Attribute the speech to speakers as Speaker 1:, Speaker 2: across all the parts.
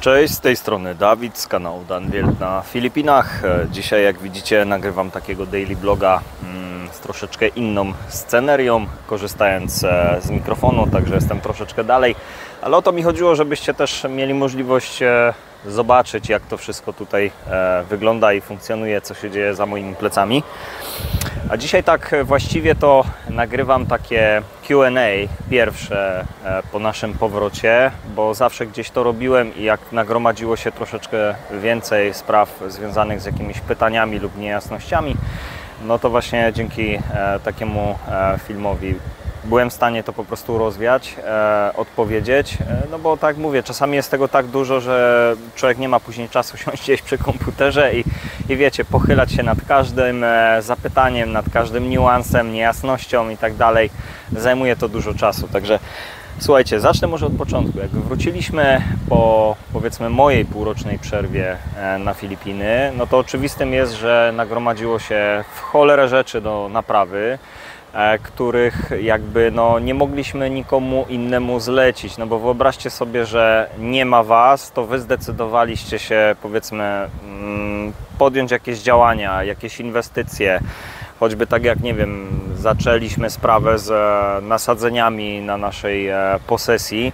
Speaker 1: Cześć, z tej strony Dawid z kanału Danwield na Filipinach. Dzisiaj, jak widzicie, nagrywam takiego daily vloga z troszeczkę inną scenerią, korzystając z mikrofonu, także jestem troszeczkę dalej. Ale o to mi chodziło, żebyście też mieli możliwość zobaczyć, jak to wszystko tutaj wygląda i funkcjonuje, co się dzieje za moimi plecami. A dzisiaj tak właściwie to nagrywam takie Q&A pierwsze po naszym powrocie, bo zawsze gdzieś to robiłem i jak nagromadziło się troszeczkę więcej spraw związanych z jakimiś pytaniami lub niejasnościami, no to właśnie dzięki takiemu filmowi byłem w stanie to po prostu rozwiać, odpowiedzieć, no bo tak mówię, czasami jest tego tak dużo, że człowiek nie ma później czasu siąść gdzieś przy komputerze i wiecie, pochylać się nad każdym zapytaniem, nad każdym niuansem, niejasnością i tak dalej. Zajmuje to dużo czasu, także słuchajcie, zacznę może od początku. Jak wróciliśmy po, powiedzmy, mojej półrocznej przerwie na Filipiny, no to oczywistym jest, że nagromadziło się w cholerę rzeczy do naprawy, których jakby no nie mogliśmy nikomu innemu zlecić, no bo wyobraźcie sobie, że nie ma Was, to Wy zdecydowaliście się, powiedzmy, podjąć jakieś działania, jakieś inwestycje, choćby tak jak, nie wiem, zaczęliśmy sprawę z nasadzeniami na naszej posesji,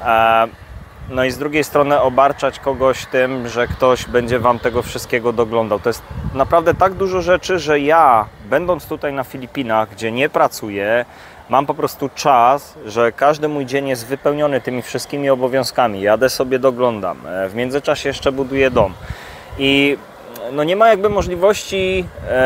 Speaker 1: no i z drugiej strony obarczać kogoś tym, że ktoś będzie Wam tego wszystkiego doglądał. To jest naprawdę tak dużo rzeczy, że ja, będąc tutaj na Filipinach, gdzie nie pracuję, mam po prostu czas, że każdy mój dzień jest wypełniony tymi wszystkimi obowiązkami. Jadę sobie, doglądam. W międzyczasie jeszcze buduję dom. I no nie ma jakby możliwości,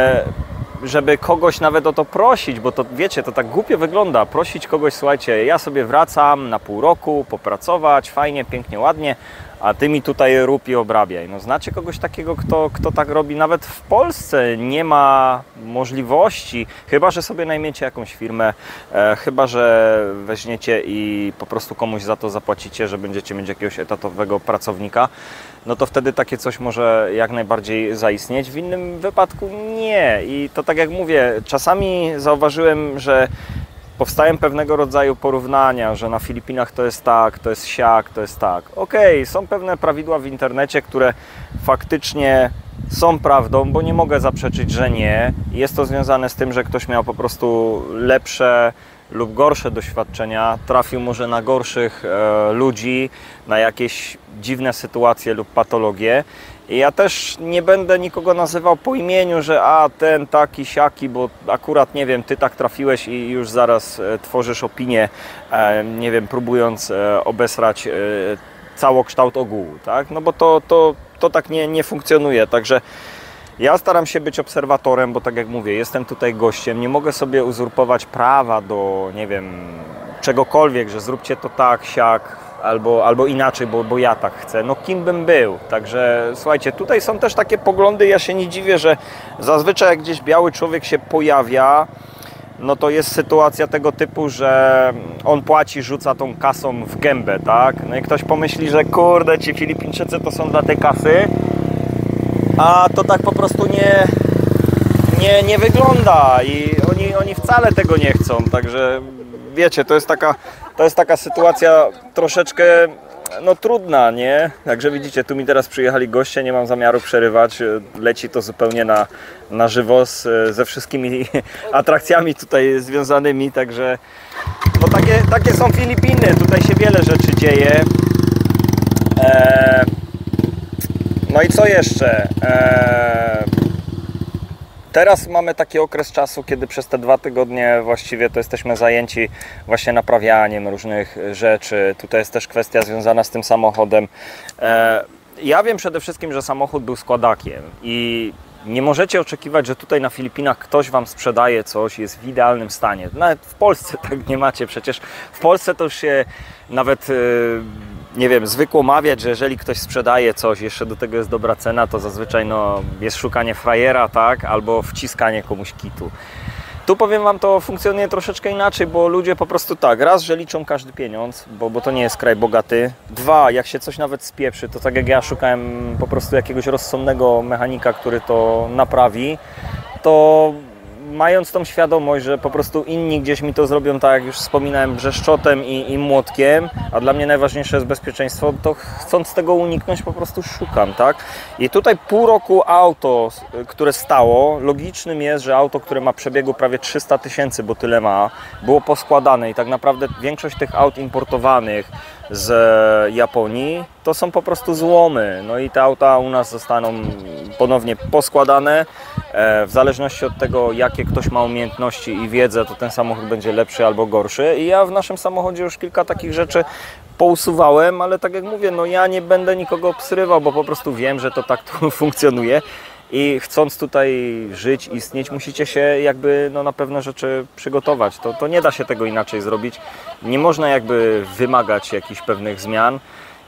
Speaker 1: żeby kogoś nawet o to prosić, bo to wiecie, to tak głupio wygląda, prosić kogoś, słuchajcie, ja sobie wracam na pół roku, popracować, fajnie, pięknie, ładnie, a Ty mi tutaj rób i obrabiaj. No znacie kogoś takiego, kto tak robi? Nawet w Polsce nie ma możliwości, chyba że sobie najmiecie jakąś firmę, chyba że weźmiecie i po prostu komuś za to zapłacicie, że będziecie mieć jakiegoś etatowego pracownika, no to wtedy takie coś może jak najbardziej zaistnieć. W innym wypadku nie. I to tak jak mówię, czasami zauważyłem, że powstają pewnego rodzaju porównania, że na Filipinach to jest tak, to jest siak, to jest tak. Okej, są pewne prawidła w internecie, które faktycznie są prawdą, bo nie mogę zaprzeczyć, że nie. Jest to związane z tym, że ktoś miał po prostu lepsze lub gorsze doświadczenia, trafił może na gorszych ludzi, na jakieś dziwne sytuacje lub patologie. I ja też nie będę nikogo nazywał po imieniu, że ten taki, siaki, bo akurat, nie wiem, Ty tak trafiłeś i już zaraz tworzysz opinię, nie wiem, próbując obesrać całokształt ogółu, tak? No bo to tak nie funkcjonuje, także ja staram się być obserwatorem, bo tak jak mówię, jestem tutaj gościem, nie mogę sobie uzurpować prawa do, nie wiem, czegokolwiek, że zróbcie to tak, siak, albo inaczej, bo ja tak chcę. No kim bym był? Także słuchajcie, tutaj są też takie poglądy, ja się nie dziwię, że zazwyczaj jak gdzieś biały człowiek się pojawia, no to jest sytuacja tego typu, że on płaci, rzuca tą kasą w gębę, tak? No i ktoś pomyśli, że kurde, ci Filipińczycy to są dla tej kasy, a to tak po prostu nie wygląda i oni wcale tego nie chcą, także wiecie, to jest taka sytuacja troszeczkę no trudna, nie? Także widzicie, tu mi teraz przyjechali goście, nie mam zamiaru przerywać, leci to zupełnie na żywo ze wszystkimi atrakcjami tutaj związanymi, także no takie są Filipiny, tutaj się wiele rzeczy dzieje. No i co jeszcze? Teraz mamy taki okres czasu, kiedy przez te 2 tygodnie właściwie to jesteśmy zajęci właśnie naprawianiem różnych rzeczy. Tutaj jest też kwestia związana z tym samochodem. Ja wiem przede wszystkim, że samochód był składakiem i nie możecie oczekiwać, że tutaj na Filipinach ktoś Wam sprzedaje coś, jest w idealnym stanie. Nawet w Polsce tak nie macie. Przecież w Polsce to już się nawet, nie wiem, zwykło mawiać, że jeżeli ktoś sprzedaje coś, jeszcze do tego jest dobra cena, to zazwyczaj no, jest szukanie frajera, tak? Albo wciskanie komuś kitu. Tu powiem Wam, to funkcjonuje troszeczkę inaczej, bo ludzie po prostu tak, raz, że liczą każdy pieniądz, bo to nie jest kraj bogaty. 2, jak się coś nawet spieprzy, to tak jak ja szukałem po prostu jakiegoś rozsądnego mechanika, który to naprawi, to mając tą świadomość, że po prostu inni gdzieś mi to zrobią, tak jak już wspominałem, brzeszczotem i młotkiem, a dla mnie najważniejsze jest bezpieczeństwo, to chcąc tego uniknąć po prostu szukam, tak? I tutaj pół roku auto, które stało, logicznym jest, że auto, które ma przebiegu prawie 300 000, bo tyle ma, było poskładane i tak naprawdę większość tych aut importowanych z Japonii to są po prostu złomy. No i te auta u nas zostaną ponownie poskładane. W zależności od tego, jakie ktoś ma umiejętności i wiedzę, to ten samochód będzie lepszy albo gorszy. I ja w naszym samochodzie już kilka takich rzeczy pousuwałem, ale tak jak mówię, no ja nie będę nikogo obsrywał, bo po prostu wiem, że to tak tu funkcjonuje. I chcąc tutaj żyć, istnieć, musicie się jakby no, na pewne rzeczy przygotować. To nie da się tego inaczej zrobić. Nie można jakby wymagać jakichś pewnych zmian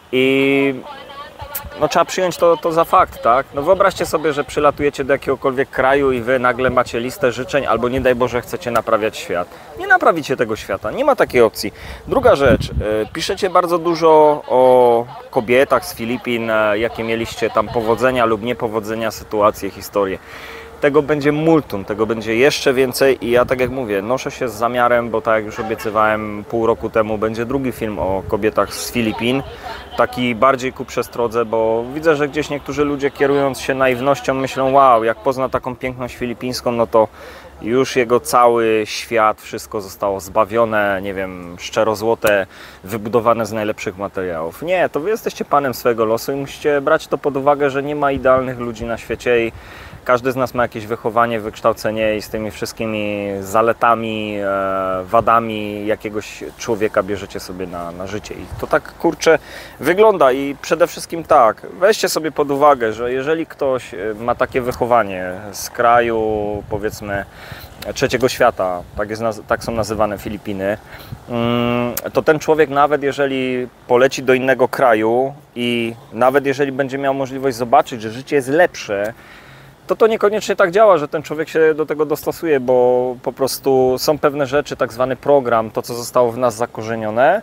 Speaker 1: i no, trzeba przyjąć to za fakt, tak? No wyobraźcie sobie, że przylatujecie do jakiegokolwiek kraju i wy nagle macie listę życzeń albo nie daj Boże chcecie naprawiać świat. Nie naprawicie tego świata, nie ma takiej opcji. Druga rzecz, piszecie bardzo dużo o kobietach z Filipin, jakie mieliście tam powodzenia lub niepowodzenia, sytuacje, historie. Tego będzie multum, tego będzie jeszcze więcej i ja tak jak mówię, noszę się z zamiarem, bo tak jak już obiecywałem pół roku temu, będzie drugi film o kobietach z Filipin, taki bardziej ku przestrodze, bo widzę, że gdzieś niektórzy ludzie kierując się naiwnością myślą, wow, jak pozna taką piękność filipińską, no to już jego cały świat, wszystko zostało zbawione, nie wiem, szczerozłote, wybudowane z najlepszych materiałów. Nie, to wy jesteście panem swojego losu i musicie brać to pod uwagę, że nie ma idealnych ludzi na świecie i każdy z nas ma jakieś wychowanie, wykształcenie i z tymi wszystkimi zaletami, wadami jakiegoś człowieka bierzecie sobie na życie. I to tak kurczę wygląda i przede wszystkim tak, weźcie sobie pod uwagę, że jeżeli ktoś ma takie wychowanie z kraju, powiedzmy, trzeciego świata, tak są nazywane Filipiny, to ten człowiek nawet jeżeli poleci do innego kraju i nawet jeżeli będzie miał możliwość zobaczyć, że życie jest lepsze, to niekoniecznie tak działa, że ten człowiek się do tego dostosuje, bo po prostu są pewne rzeczy, tak zwany program, to co zostało w nas zakorzenione,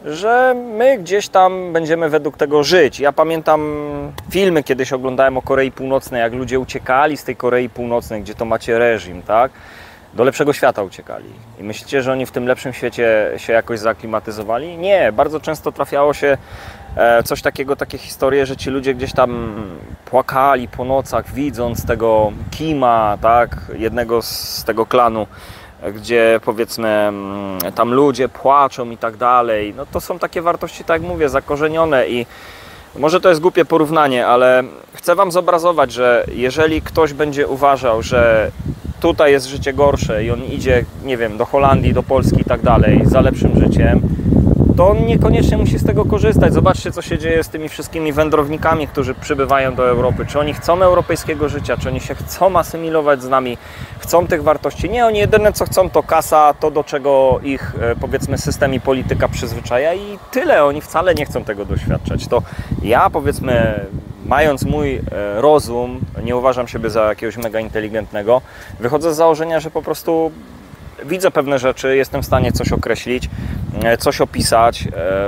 Speaker 1: że my gdzieś tam będziemy według tego żyć. Ja pamiętam filmy, kiedyś oglądałem o Korei Północnej, jak ludzie uciekali z tej Korei Północnej, gdzie to macie reżim, tak? Do lepszego świata uciekali. I myślicie, że oni w tym lepszym świecie się jakoś zaaklimatyzowali? Nie, bardzo często trafiało się coś takiego, takie historie, że ci ludzie gdzieś tam płakali po nocach, widząc tego Kima, tak, jednego z tego klanu, gdzie powiedzmy tam ludzie płaczą i tak dalej. No to są takie wartości, tak jak mówię, zakorzenione i może to jest głupie porównanie, ale chcę wam zobrazować, że jeżeli ktoś będzie uważał, że tutaj jest życie gorsze i on idzie, nie wiem, do Holandii, do Polski i tak dalej, za lepszym życiem, to on niekoniecznie musi z tego korzystać. Zobaczcie, co się dzieje z tymi wszystkimi wędrownikami, którzy przybywają do Europy. Czy oni chcą europejskiego życia, czy oni się chcą asymilować z nami, chcą tych wartości? Nie, oni jedyne co chcą to kasa, to do czego ich powiedzmy system i polityka przyzwyczaja i tyle. Oni wcale nie chcą tego doświadczać. To ja powiedzmy, mając mój rozum, nie uważam siebie za jakiegoś mega inteligentnego, wychodzę z założenia, że po prostu widzę pewne rzeczy, jestem w stanie coś określić, coś opisać,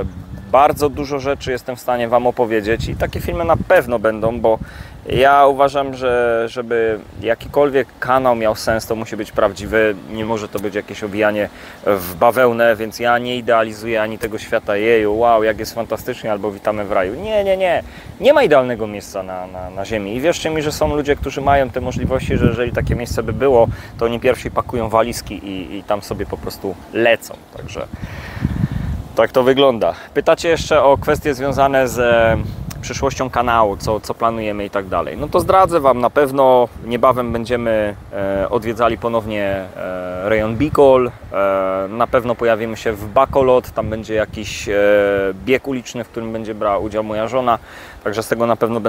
Speaker 1: bardzo dużo rzeczy jestem w stanie wam opowiedzieć i takie filmy na pewno będą, bo ja uważam, że żeby jakikolwiek kanał miał sens, to musi być prawdziwy, nie może to być jakieś owijanie w bawełnę, więc ja nie idealizuję ani tego świata, jeju, wow, jak jest fantastycznie, albo witamy w raju. Nie ma idealnego miejsca na ziemi i wierzcie mi, że są ludzie, którzy mają te możliwości, że jeżeli takie miejsce by było, to oni pierwsi pakują walizki i tam sobie po prostu lecą, także tak to wygląda. Pytacie jeszcze o kwestie związane z przyszłością kanału, co planujemy i tak dalej. No to zdradzę wam, na pewno niebawem będziemy odwiedzali ponownie rejon Bicol, na pewno pojawimy się w Bacolod, tam będzie jakiś bieg uliczny, w którym będzie brała udział moja żona, także z tego na pewno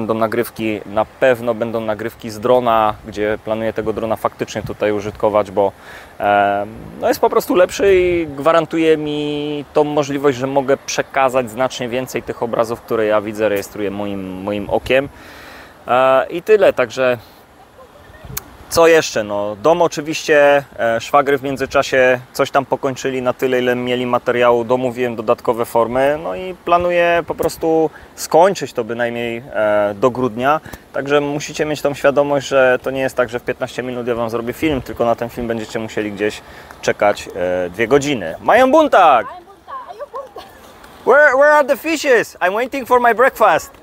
Speaker 1: będą nagrywki z drona, gdzie planuję tego drona faktycznie tutaj użytkować, bo no jest po prostu lepszy i gwarantuje mi tą możliwość, że mogę przekazać znacznie więcej tych obrazów, które ja widzę, rejestruję moim okiem i tyle, także Co jeszcze? No, dom oczywiście, szwagry w międzyczasie coś tam pokończyli na tyle, ile mieli materiału, domówiłem dodatkowe formy, no i planuję po prostu skończyć to bynajmniej do grudnia, także musicie mieć tą świadomość, że to nie jest tak, że w 15 minut ja Wam zrobię film, tylko na ten film będziecie musieli gdzieś czekać 2 godziny. Mają buntak! Where are the fishes? I'm waiting for my breakfast.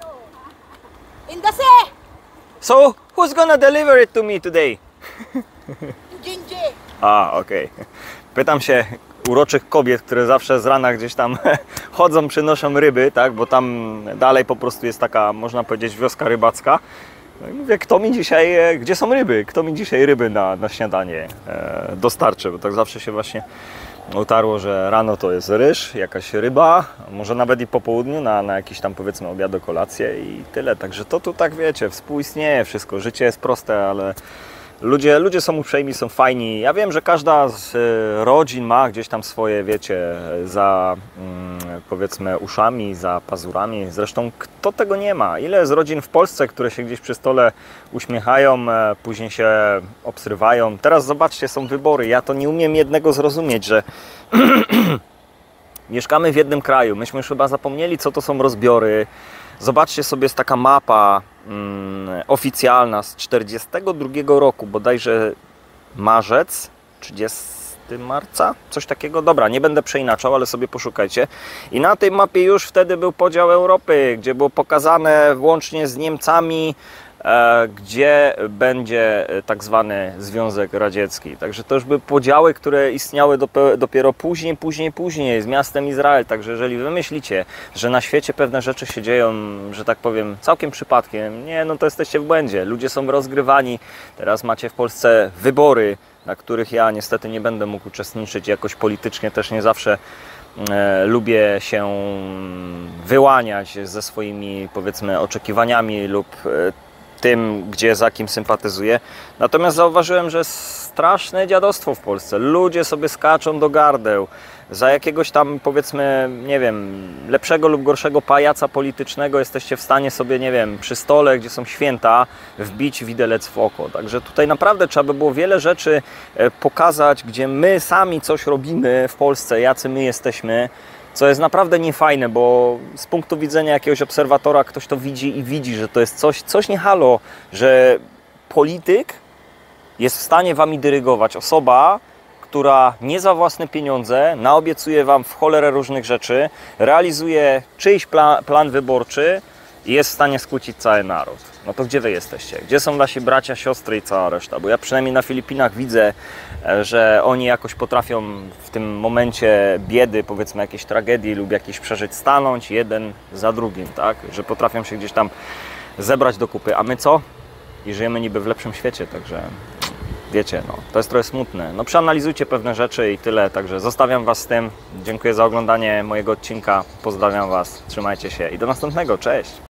Speaker 2: In the sea.
Speaker 1: So, who's gonna deliver it to me today?
Speaker 2: Ginger.
Speaker 1: Okej. Pytam się uroczych kobiet, które zawsze z rana gdzieś tam chodzą, przynoszą ryby, tak? Bo tam dalej po prostu jest taka, można powiedzieć, wioska rybacka. No i mówię, kto mi dzisiaj, gdzie są ryby? Kto mi dzisiaj ryby na śniadanie dostarczy? Bo tak zawsze się właśnie utarło, że rano to jest ryż, jakaś ryba, może nawet i po południu na jakiś tam, powiedzmy, obiad, kolację i tyle. Także to tu, tak wiecie, współistnieje wszystko. Życie jest proste, ale ludzie są uprzejmi, są fajni. Ja wiem, że każda z rodzin ma gdzieś tam swoje, wiecie, za powiedzmy uszami, za pazurami. Zresztą kto tego nie ma? Ile jest rodzin w Polsce, które się gdzieś przy stole uśmiechają, później się obsrywają. Teraz zobaczcie, są wybory. Ja to nie umiem jednego zrozumieć, że mieszkamy w jednym kraju. Myśmy już chyba zapomnieli, co to są rozbiory. Zobaczcie sobie, jest taka mapa oficjalna z 1942 roku, bodajże marzec, 30 marca, coś takiego. Dobra, nie będę przeinaczał, ale sobie poszukajcie. I na tej mapie już wtedy był podział Europy, gdzie było pokazane włącznie z Niemcami, gdzie będzie tak zwany Związek Radziecki. Także to już były podziały, które istniały dopiero później z miastem Izrael. Także jeżeli wy myślicie, że na świecie pewne rzeczy się dzieją, że tak powiem, całkiem przypadkiem, nie, no to jesteście w błędzie. Ludzie są rozgrywani. Teraz macie w Polsce wybory, na których ja niestety nie będę mógł uczestniczyć. Jakoś politycznie też nie zawsze lubię się wyłaniać ze swoimi, powiedzmy, oczekiwaniami lub tym, gdzie za kim sympatyzuję. Natomiast zauważyłem, że straszne dziadostwo w Polsce. Ludzie sobie skaczą do gardeł. Za jakiegoś tam, powiedzmy, nie wiem, lepszego lub gorszego pajaca politycznego jesteście w stanie sobie, nie wiem, przy stole, gdzie są święta, wbić widelec w oko. Także tutaj naprawdę trzeba by było wiele rzeczy pokazać, gdzie my sami coś robimy w Polsce, jacy my jesteśmy, co jest naprawdę niefajne, bo z punktu widzenia jakiegoś obserwatora ktoś to widzi i widzi, że to jest coś nie halo, że polityk jest w stanie wami dyrygować. Osoba, która nie za własne pieniądze naobiecuje wam w cholerę różnych rzeczy, realizuje czyjś plan wyborczy i jest w stanie skłócić cały naród. No to gdzie wy jesteście? Gdzie są nasi bracia, siostry i cała reszta? Bo ja przynajmniej na Filipinach widzę, że oni jakoś potrafią w tym momencie biedy, powiedzmy jakiejś tragedii lub jakiś przeżyć, stanąć jeden za drugim, tak? Że potrafią się gdzieś tam zebrać do kupy. A my co? I żyjemy niby w lepszym świecie, także wiecie, no, to jest trochę smutne. No przeanalizujcie pewne rzeczy i tyle, także zostawiam was z tym. Dziękuję za oglądanie mojego odcinka, pozdrawiam was, trzymajcie się i do następnego, cześć!